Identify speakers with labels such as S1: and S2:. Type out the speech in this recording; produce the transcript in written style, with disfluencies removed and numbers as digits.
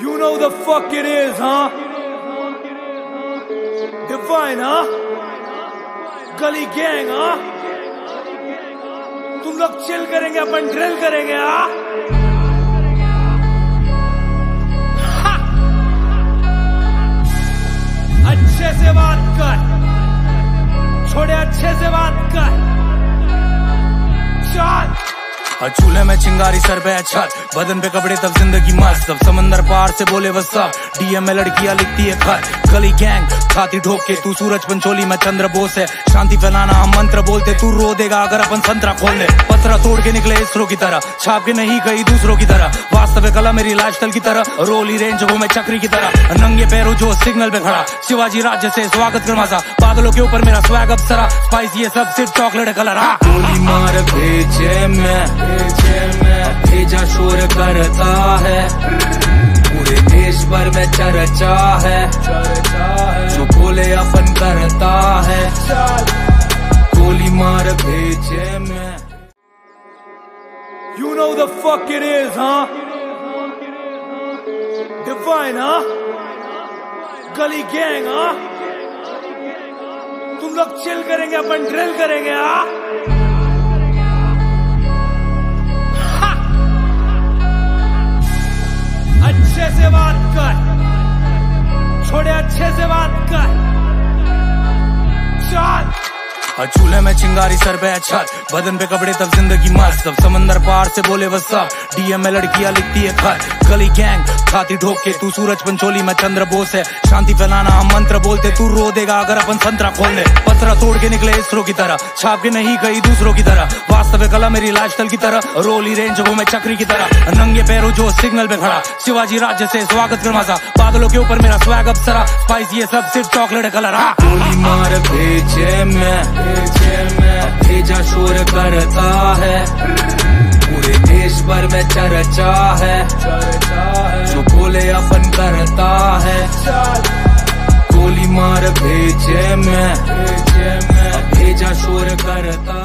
S1: You know the fuck it is, huh? Divine, huh? Gully Gang, हाँ? तुम लोग chill करेंगे, अपन ड्रिल करेंगे, हाँ? अच्छे से बात कर, छोड़े अच्छे से बात कर, चल।
S2: चूल्हे में चिंगारी सर पे छत, बदन पे कपड़े तब जिंदगी मस्त, सब समंदर पार से बोले बस सब, डीएम में लड़कियां लिखती है खत, गली गैंग छाती ठोक के, तू सूरज पंचोली मैं चंद्र बोस है, शांति फैलाना हम मंत्र बोलते, तू रो देगा अगर अपन संतरा खोल दे, पत्थरा तोड़ के निकले इसरो की तरह, छाप के नहीं गई दूसरों की तरह, वास्तविक कला मेरी लाइफस्टाइल की तरह, रोली रेंज हो मैं चक्री की तरह, नंगे पैरों जो सिग्नल पे खड़ा, शिवाजी राज्य से स्वागत कर मजा, बादलों के ऊपर मेरा स्वैग अप्सरा, स्पाइस ये सब सिर्फ चॉकलेट कलर, गोली मार भेजे में भेजा शोर करता है, पूरे देश भर में चर्चा है, जो बोले अपन करता है, गोली मार भेजे में।
S1: You know the fuck it is, huh? Divine, huh? Gully Gang, हाँ? तुम लोग चिल करेंगे, अपन ड्रिल करेंगे, हाँ? अच्छे से बात कर, छोड़े अच्छे से बात कर, चल।
S2: चूल्हे में चिंगारी सर पे छत, बदन पे कपड़े तब जिंदगी मस्त, सब समंदर पार से बोले बस सब, डीएम में लड़कियां लिखती है खत, गली गैंग छाती ठोक के, तू सूरज पंचोली मैं चंद्र बोस है, शांति फैलाना हम मंत्र बोलते, तू रो देगा अगर अपन संतरा खोल दे, पत्थरा तोड़ के निकले इसरो की तरह, छाप के नहीं गई दूसरों की तरह, वास्तविक कला मेरी लाइफस्टाइल की तरह, रोली रेंज हो मैं चक्री की तरह, नंगे पैरों जो सिग्नल पे खड़ा, शिवाजी राज्य से स्वागत कर मजा, बादलों के ऊपर मेरा स्वैग अप्सरा, स्पाइस ये सब सिर्फ चॉकलेट कलर, गोली मार भेजे में भेजा शोर करता है, पूरे देश भर में चर्चा है, जो बोले अपन करता है, गोली मार भेजे में भेजा शोर करता